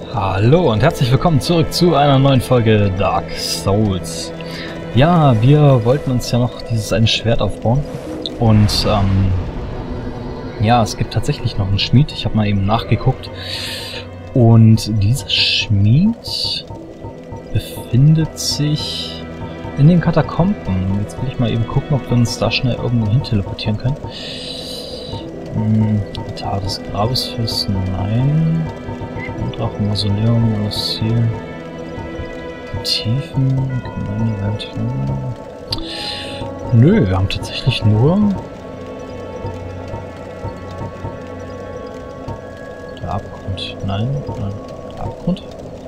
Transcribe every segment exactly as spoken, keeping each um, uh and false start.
Hallo und herzlich willkommen zurück zu einer neuen Folge Dark Souls. Ja, wir wollten uns ja noch dieses eine Schwert aufbauen und ähm, ja, es gibt tatsächlich noch einen Schmied. Ich habe mal eben nachgeguckt und dieser Schmied befindet sich in den Katakomben. Jetzt will ich mal eben gucken, ob wir uns da schnell irgendwo hin teleportieren können. Hm, Altar des Grabesfürsten, nein. Drachen, Mausoleum, alles hier. Die Tiefen, gemeine Welt. Nö, wir haben tatsächlich nur der Abgrund. Nein, nein, der Abgrund.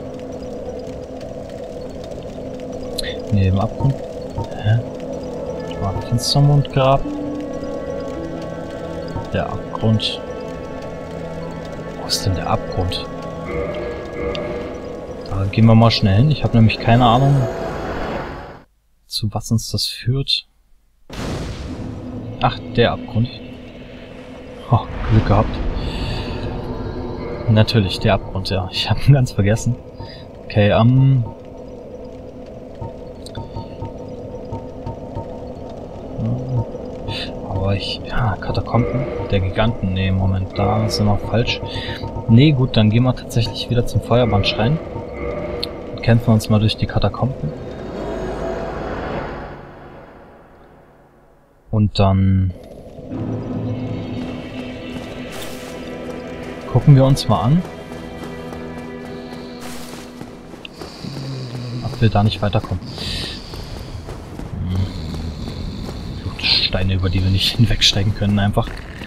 Ne, im Abgrund. Hä? War ein Finstermondgrab. Der Abgrund. Wo ist denn der Abgrund? Da gehen wir mal schnell hin. Ich habe nämlich keine Ahnung, zu was uns das führt. Ach, der Abgrund. Oh, Glück gehabt. Natürlich, der Abgrund, ja. Ich habe ihn ganz vergessen. Okay, ähm... aber ich... Ja, Katakomben der Giganten. Nee, Moment, da sind wir falsch. Nee, gut, dann gehen wir tatsächlich wieder zum Feuerbandschrein. Kämpfen uns mal durch die Katakomben. Und dann gucken wir uns mal an, ob wir da nicht weiterkommen. Hm. Steine, über die wir nicht hinwegsteigen können, einfach.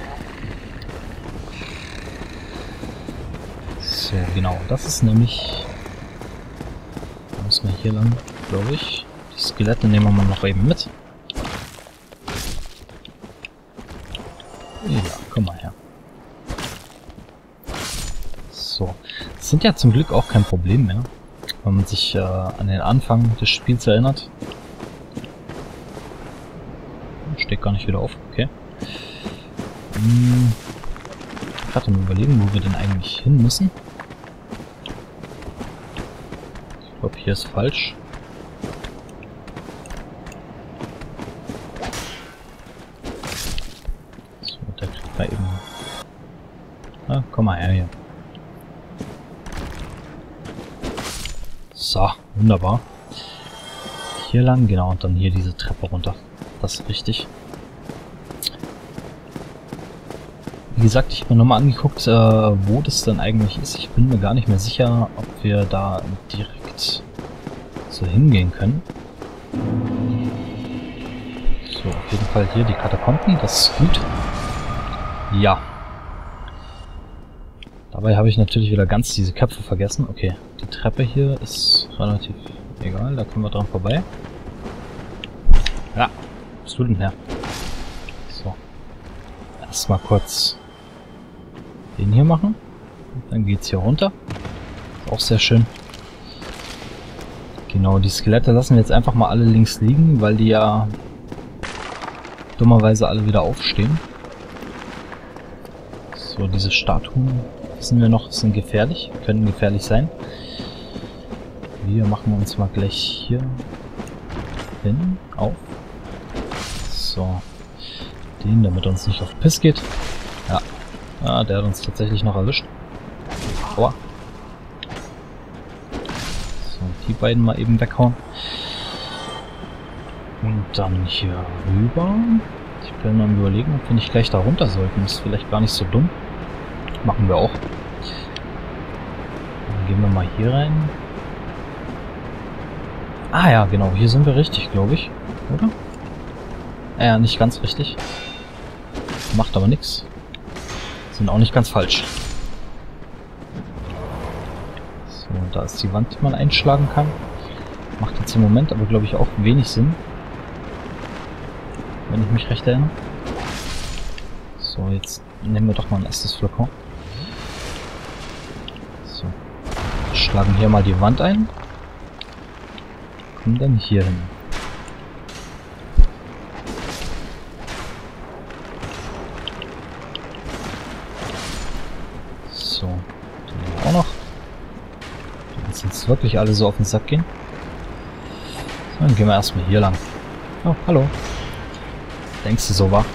So, genau, das ist nämlich... Da müssen wir hier lang, glaube ich. Die Skelette nehmen wir mal noch eben mit. Ja, komm mal her. So, das sind ja zum Glück auch kein Problem mehr, wenn man sich äh, an den Anfang des Spiels erinnert. Steht gar nicht wieder auf, okay. Hm, ich hatte mal überlegen, wo wir denn eigentlich hin müssen. Ich glaube, hier ist falsch. So, der kriegt mal eben... Ah, komm mal her hier. So, wunderbar. Hier lang, genau, und dann hier diese Treppe runter. Das ist richtig. Wie gesagt, ich habe mir nochmal angeguckt, äh, wo das denn eigentlich ist. Ich bin mir gar nicht mehr sicher, ob wir da direkt so hingehen können. So, auf jeden Fall hier die Katakomben, das ist gut. Ja. Dabei habe ich natürlich wieder ganz diese Köpfe vergessen. Okay, die Treppe hier ist relativ egal, da kommen wir dran vorbei. Ja, wo bist du denn her? So. Erstmal kurz den hier machen. Und dann geht's hier runter. Ist auch sehr schön. Genau, die Skelette lassen wir jetzt einfach mal alle links liegen, weil die ja dummerweise alle wieder aufstehen. So, diese Statuen, wissen wir noch, sind gefährlich, können gefährlich sein. Wir machen uns mal gleich hier hin, auf. So, den, damit er uns nicht auf Piss geht. Ja, ah, der hat uns tatsächlich noch erwischt. Aua. Die beiden mal eben weghauen. Und dann hier rüber. Ich bin mal überlegen, ob wir nicht gleich da runter sollten. Das ist vielleicht gar nicht so dumm. Machen wir auch. Dann gehen wir mal hier rein. Ah ja, genau. Hier sind wir richtig, glaube ich. Oder? Äh, ja, nicht ganz richtig. Macht aber nichts. Sind auch nicht ganz falsch. Da ist die Wand, die man einschlagen kann. Macht jetzt im Moment aber, glaube ich, auch wenig Sinn. Wenn ich mich recht erinnere. So, jetzt nehmen wir doch mal ein erstes Flakon. So. Wir schlagen hier mal die Wand ein. Kommen dann hier hin. So. Den auch noch. dass uns wirklich alle so auf den Sack gehen. So, dann gehen wir erstmal hier lang. Oh, hallo. Denkst du so, wa?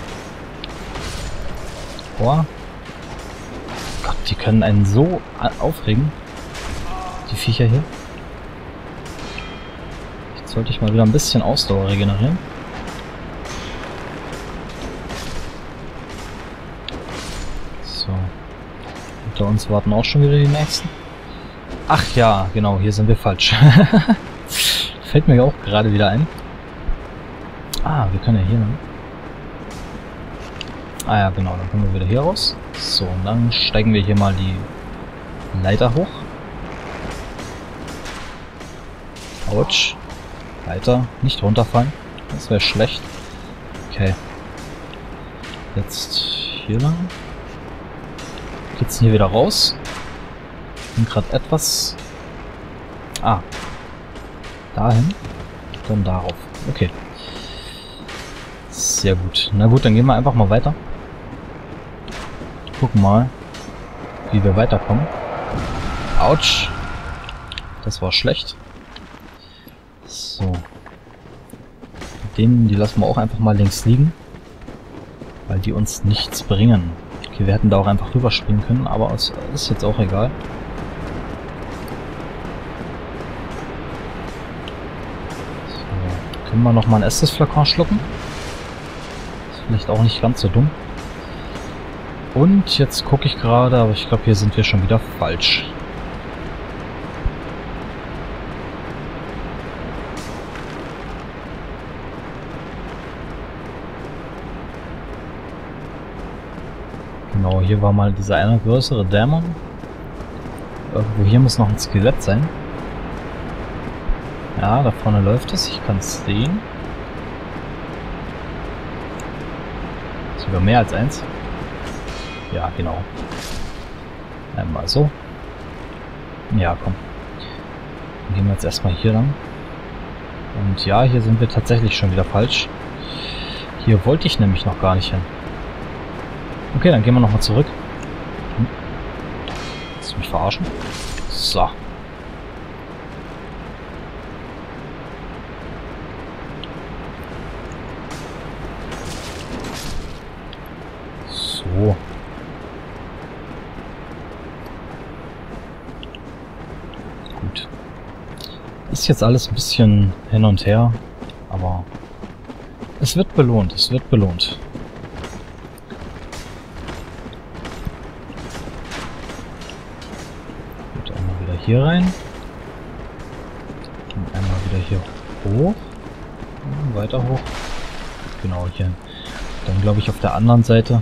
Boah. Gott, die können einen so aufregen. Die Viecher hier. Jetzt sollte ich mal wieder ein bisschen Ausdauer regenerieren. So. Hinter uns warten auch schon wieder die nächsten. Ach ja, genau, hier sind wir falsch. Fällt mir auch gerade wieder ein. Ah, wir können ja hier lang. Ah ja, genau, dann kommen wir wieder hier raus. So, und dann steigen wir hier mal die Leiter hoch. Autsch. Leiter, nicht runterfallen. Das wäre schlecht. Okay. Jetzt hier lang. Geht's hier wieder raus? Bin gerade etwas... Ah. Dahin. Dann darauf. Okay. Sehr gut. Na gut, dann gehen wir einfach mal weiter. Gucken mal, wie wir weiterkommen. Autsch. Das war schlecht. So. Den, die lassen wir auch einfach mal links liegen. Weil die uns nichts bringen. Okay, wir hätten da auch einfach rüberspringen können, aber es ist jetzt auch egal. So. Können wir nochmal ein Estes-Flakon schlucken? Ist vielleicht auch nicht ganz so dumm. Und jetzt gucke ich gerade, aber ich glaube, hier sind wir schon wieder falsch. Genau, hier war mal dieser eine größere Dämon. Irgendwo hier muss noch ein Skelett sein. Ja, da vorne läuft es, ich kann es sehen. Sogar mehr als eins. Ja, genau. Einmal so. Ja, komm. Dann gehen wir jetzt erstmal hier lang. Und ja, hier sind wir tatsächlich schon wieder falsch. Hier wollte ich nämlich noch gar nicht hin. Okay, dann gehen wir nochmal zurück. Hm. Willst du mich verarschen? So. So. Gut. Ist jetzt alles ein bisschen hin und her, aber es wird belohnt, es wird belohnt. Gut, einmal wieder hier rein. Und einmal wieder hier hoch. Und weiter hoch. Genau, hier. Dann glaube ich auf der anderen Seite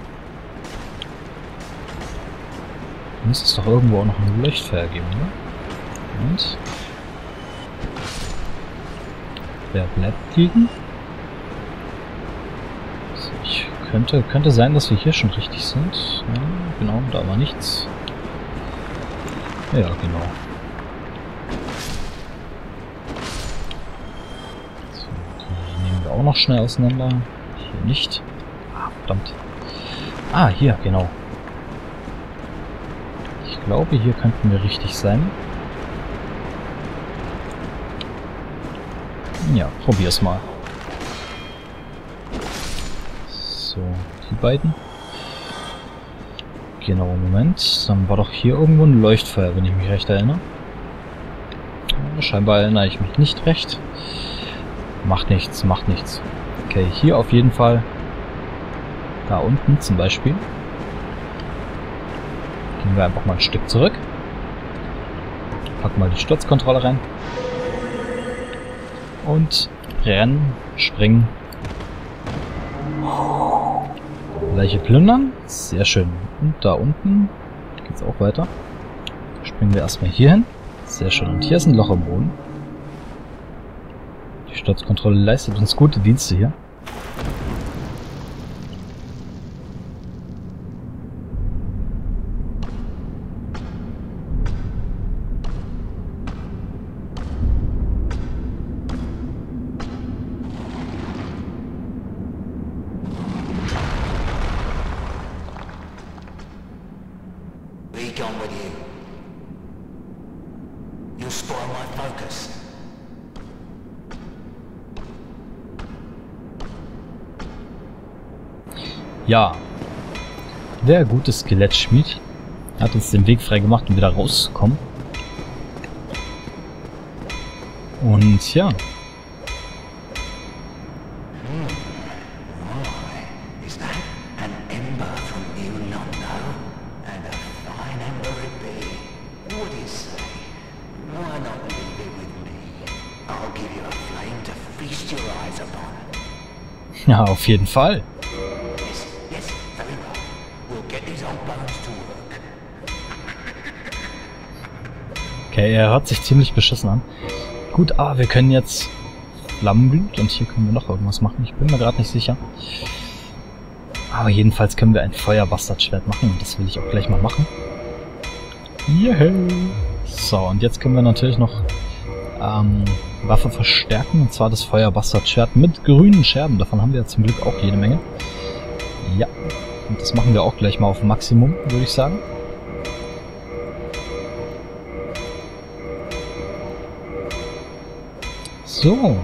müsste es doch irgendwo auch noch ein Leuchtfeuer geben, ne? Und wer bleibt liegen? So, ich könnte, könnte sein, dass wir hier schon richtig sind. Ja, genau, da war nichts. Ja, genau. So, die nehmen wir auch noch schnell auseinander. Hier nicht. Ah, verdammt. Ah, hier, genau. Ich glaube, hier könnten wir richtig sein. Ja, probier's mal. So, die beiden. Genau, Moment. Dann war doch hier irgendwo ein Leuchtfeuer, wenn ich mich recht erinnere. Scheinbar erinnere ich mich nicht recht. Macht nichts, macht nichts. Okay, hier auf jeden Fall. Da unten zum Beispiel. Gehen wir einfach mal ein Stück zurück. Packen mal die Sturzkontrolle rein. Und rennen, springen. Leiche plündern. Sehr schön. Und da unten geht's auch weiter. Springen wir erstmal hier hin. Sehr schön. Und hier ist ein Loch im Boden. Die Sturzkontrolle leistet uns gute Dienste hier. You spoil my focus. Ja. Der gute Skelettschmied hat uns den Weg frei gemacht, um wieder rauszukommen. Und ja. Ja, auf jeden Fall. Okay, er hört sich ziemlich beschissen an. Gut, ah, wir können jetzt Flammenblut und hier können wir noch irgendwas machen. Ich bin mir gerade nicht sicher. Aber jedenfalls können wir ein Feuerbastardschwert machen und das will ich auch gleich mal machen. Yay! So, und jetzt können wir natürlich noch ähm, Waffe verstärken, und zwar das Feuerbastardschwert mit grünen Scherben. Davon haben wir ja zum Glück auch jede Menge. Ja, und das machen wir auch gleich mal auf Maximum, würde ich sagen. So. Und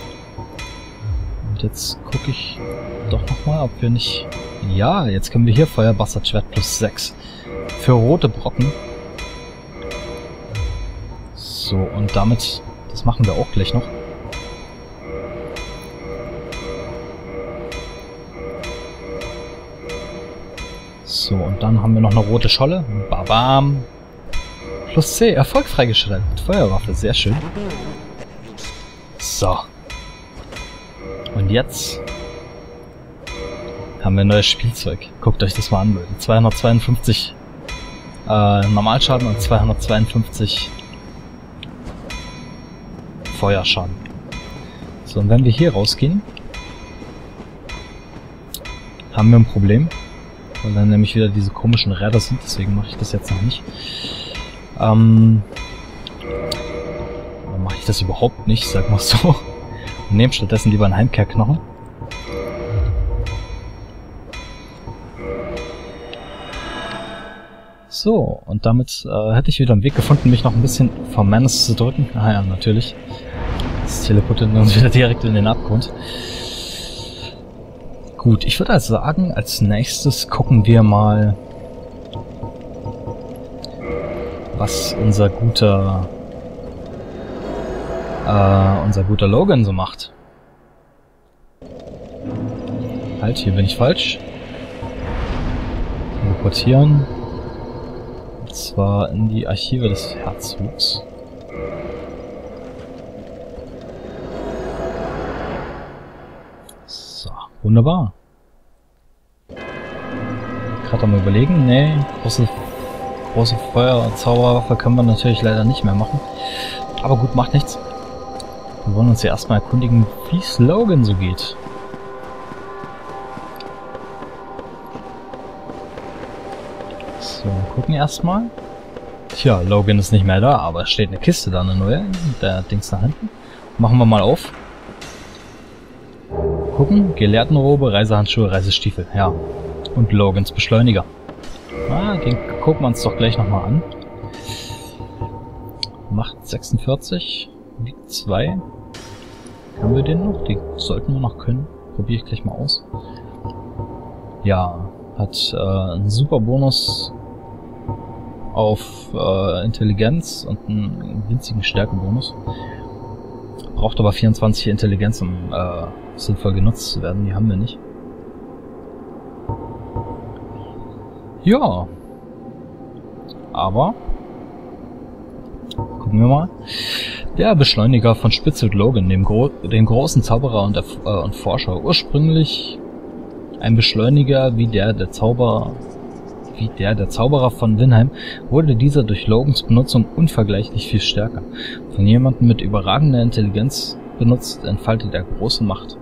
jetzt gucke ich doch nochmal, ob wir nicht... Ja, jetzt können wir hier Feuerbastardschwert plus sechs für rote Brocken. So, und damit... Das machen wir auch gleich noch. So, und dann haben wir noch eine rote Scholle. Babam. Plus C, Erfolg freigeschaltet mit Feuerwaffe. Sehr schön. So. Und jetzt haben wir ein neues Spielzeug. Guckt euch das mal an, Leute. zweihundertzweiundfünfzig äh, Normalschaden und zweihundertzweiundfünfzig Feuerschaden. So, und wenn wir hier rausgehen, haben wir ein Problem. Weil dann nämlich wieder diese komischen Räder sind. Deswegen mache ich das jetzt noch nicht. Ähm... mache ich das überhaupt nicht, sag mal so. Und nehme stattdessen lieber einen Heimkehrknochen. So, und damit äh, hätte ich wieder einen Weg gefunden, mich noch ein bisschen vom Menace zu drücken. Ah ja, natürlich. Das teleportiert uns wieder direkt in den Abgrund. Gut, ich würde also sagen, als nächstes gucken wir mal, was unser guter Uh, unser guter Logan so macht. Halt, hier bin ich falsch. Teleportieren. Und zwar in die Archive des Herzogs. So, wunderbar. Gerade am Überlegen. Nee, große, große Feuerzauberwaffe können wir natürlich leider nicht mehr machen. Aber gut, macht nichts. Wir wollen uns ja erstmal erkundigen, wie es Logan so geht. So, gucken erstmal. Tja, Logan ist nicht mehr da, aber es steht eine Kiste da, eine neue. Der Dings da hinten. Machen wir mal auf. Gucken, Gelehrtenrobe, Reisehandschuhe, Reisestiefel. Ja. Und Logans Beschleuniger. Ah, den gucken wir uns doch gleich nochmal an. Macht sechsundvierzig. Wiegt zwei. Haben wir den noch? Den sollten wir noch können. Probiere ich gleich mal aus. Ja, hat äh, einen super Bonus auf äh, Intelligenz und einen winzigen Stärkebonus. Braucht aber vierundzwanzig Intelligenz, um äh, sinnvoll genutzt zu werden. Die haben wir nicht. Ja. Aber gucken wir mal. Der Beschleuniger von Spitzhut Logan, dem, Gro dem großen Zauberer und, Erf äh, und Forscher. Ursprünglich ein Beschleuniger wie der der Zauberer, wie der der Zauberer von Vinheim, wurde dieser durch Logans Benutzung unvergleichlich viel stärker. Von jemandem mit überragender Intelligenz benutzt, entfaltet er große Macht.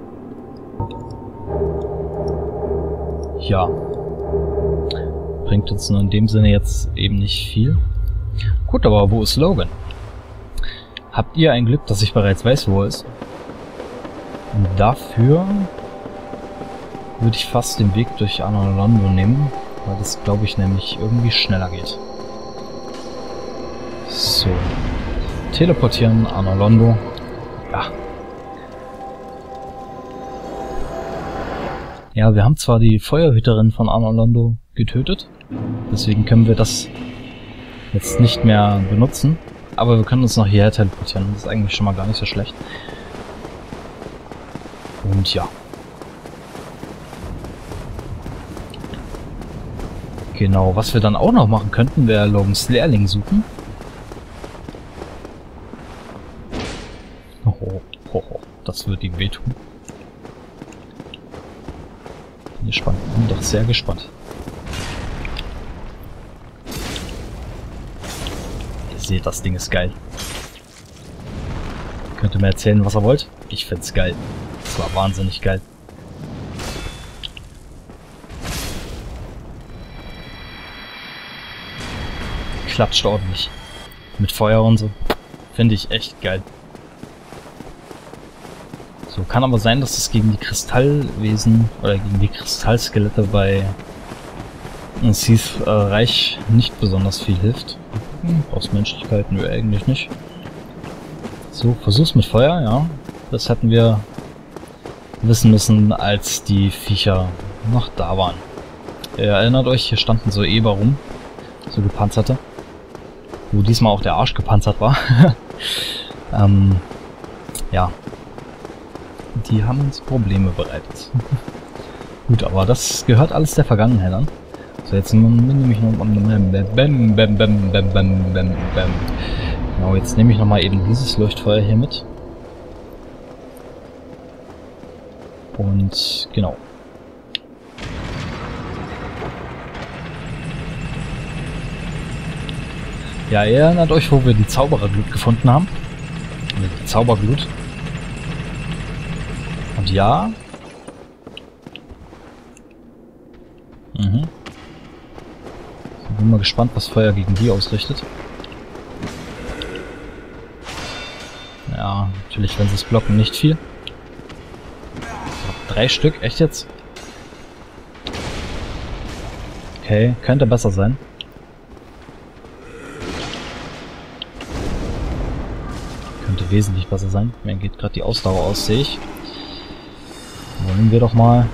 Ja. Bringt uns nur in dem Sinne jetzt eben nicht viel. Gut, aber wo ist Logan? Habt ihr ein Glück, dass ich bereits weiß, wo er ist? Und dafür würde ich fast den Weg durch Anor Londo nehmen, weil das, glaube ich, nämlich irgendwie schneller geht. So. teleportieren, Anor Londo. Ja. Ja, wir haben zwar die Feuerhüterin von Anor Londo getötet, deswegen können wir das jetzt nicht mehr benutzen, aber wir können uns noch hierher teleportieren. Das ist eigentlich schon mal gar nicht so schlecht. Und ja. Genau, was wir dann auch noch machen könnten, wäre Logans Lehrling suchen. Oh, oh, oh, das wird ihm wehtun. Bin gespannt, bin doch sehr gespannt. Ihr seht, das Ding ist geil. Könnt ihr mir erzählen, was ihr wollt? Ich find's geil. Das war wahnsinnig geil. Klatscht ordentlich. Mit Feuer und so. Finde ich echt geil. So, kann aber sein, dass es gegen die Kristallwesen oder gegen die Kristallskelette bei Seath äh, Reich nicht besonders viel hilft. Hm, aus Menschlichkeit nö, eigentlich nicht. So, versuch's mit Feuer, ja. Das hätten wir wissen müssen, als die Viecher noch da waren. Ihr erinnert euch, hier standen so Eber rum. So gepanzerte. Wo diesmal auch der Arsch gepanzert war. ähm, ja. Die haben uns Probleme bereitet. Gut, aber das gehört alles der Vergangenheit an. So, jetzt nehme ich noch... Bam, bam, bam, bam, bam, bam, bam. Genau, jetzt nehme ich nochmal eben dieses Leuchtfeuer hier mit. Und genau. Ja, ihr erinnert euch, wo wir die Zaubererglut gefunden haben? Die Zauberglut. Und ja. Mhm. Ich bin mal gespannt, was Feuer gegen die ausrichtet. Ja, natürlich, wenn sie es blocken, nicht viel. Drei Stück, echt jetzt? Okay, könnte besser sein. Könnte wesentlich besser sein. Mir geht gerade die Ausdauer aus, sehe ich. Wollen wir doch mal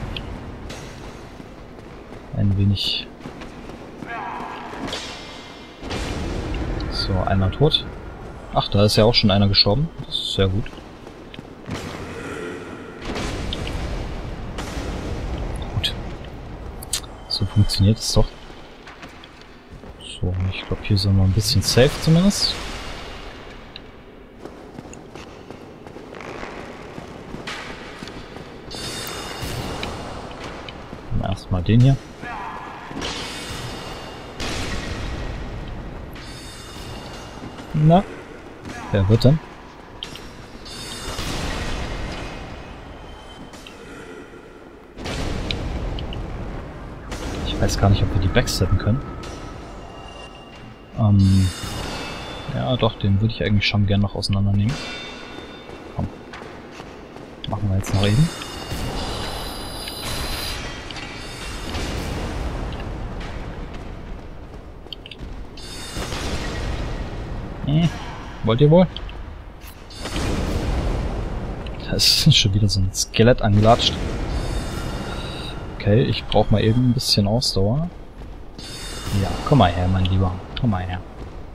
ein wenig... So, einer tot. Ach, da ist ja auch schon einer gestorben. Das ist sehr gut. Gut. So funktioniert es doch. So, ich glaube, hier sind wir ein bisschen safe zumindest. Erstmal den hier. Na, wer wird denn? Ich weiß gar nicht, ob wir die backsteppen können. Ähm, ja doch, den würde ich eigentlich schon gern noch auseinandernehmen. Komm. Machen wir jetzt noch eben. Hm, wollt ihr wohl? Da ist schon wieder so ein Skelett angelatscht. Okay, ich brauche mal eben ein bisschen Ausdauer. Ja, komm mal her, mein Lieber. Komm mal her.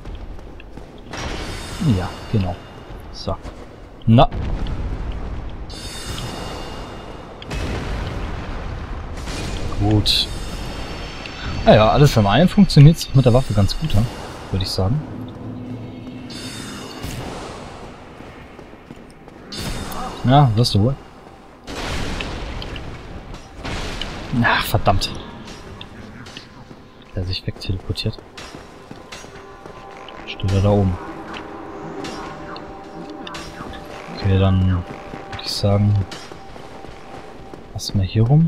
Ja, genau. So. Na. Gut. Naja, alles in allem funktioniert es mit der Waffe ganz gut, würde ich sagen. Ja, wirst du wohl. Ach, verdammt. Der sich wegteleportiert. Steht er da oben. Okay, dann würde ich sagen, lassen wir hier rum.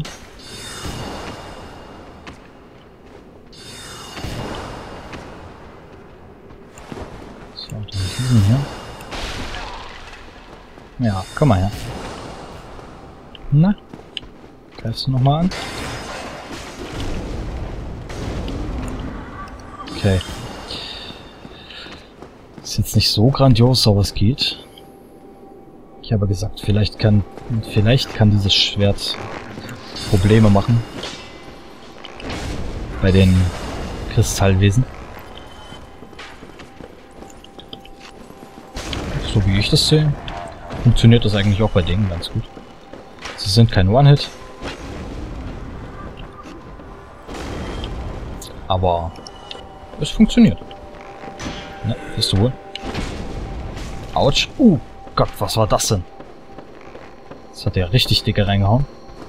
So, dann diesen hier. Ja, komm mal her. Na? Greifst du nochmal an? Okay. Ist jetzt nicht so grandios, aber es geht. Ich habe gesagt, vielleicht kann, vielleicht kann dieses Schwert Probleme machen. Bei den Kristallwesen. So wie ich das sehe, funktioniert das eigentlich auch bei denen ganz gut. Sie sind kein One-Hit. Aber es funktioniert. Ne, bist du wohl? Autsch. Uh, Gott, was war das denn? Das hat der richtig dicke reingehauen.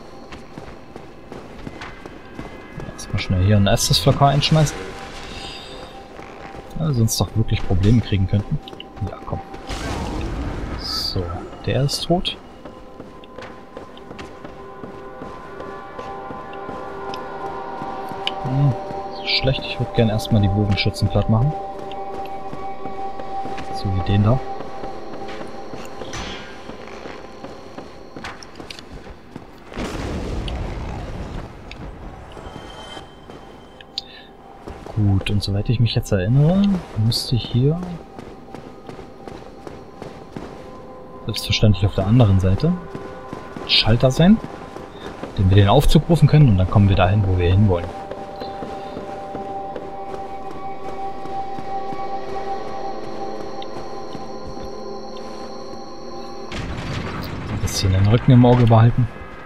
Erstmal schnell hier ein erstes Flakon einschmeißen. Ja, sonst doch wirklich Probleme kriegen könnten. Ja, komm. So, der ist tot. Hm, schlecht, ich würde gerne erstmal die Bogenschützen platt machen. So wie den da. Gut, und soweit ich mich jetzt erinnere, müsste hier selbstverständlich auf der anderen Seite ein Schalter sein, den wir den Aufzug rufen können, und dann kommen wir dahin, wo wir hinwollen. Ein bisschen den Rücken im Auge behalten.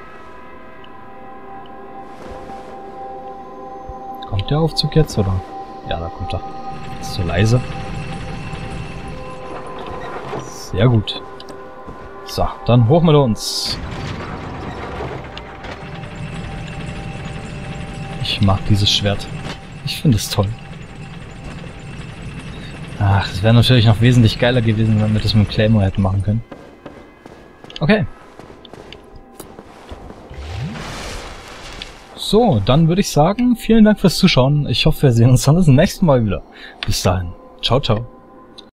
Kommt der Aufzug jetzt, oder? Ja, da kommt er. Ist zu leise. Sehr gut. So, dann hoch mit uns. Ich mag dieses Schwert. Ich finde es toll. Ach, es wäre natürlich noch wesentlich geiler gewesen, wenn wir das mit dem Claymore hätten machen können. Okay. So, dann würde ich sagen, vielen Dank fürs Zuschauen. Ich hoffe, wir sehen uns dann das nächste Mal wieder. Bis dahin. Ciao, ciao.